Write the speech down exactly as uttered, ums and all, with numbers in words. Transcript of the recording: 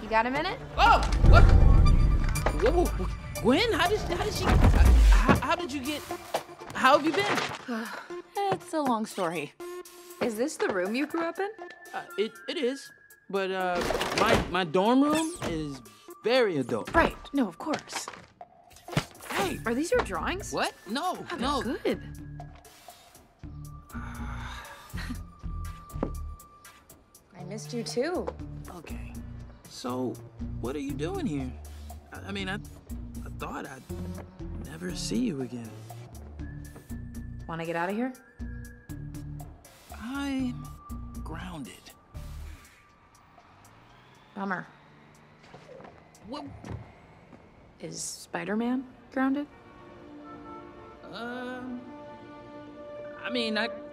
You got a minute? Oh! What? Whoa, whoa, Gwen? How did, how did she... How, how did you get... How have you been? It's a long story. Is this the room you grew up in? Uh, it, it is. But, uh, my, my dorm room is very adult. Right. No, of course. Hey, are these your drawings? What? No, Oh, no. good. I missed you too. Okay. So, what are you doing here? I, I mean, I, I thought I'd never see you again. Want to get out of here? I'm grounded. Bummer. What? Is Spider-Man grounded? Um, I mean, I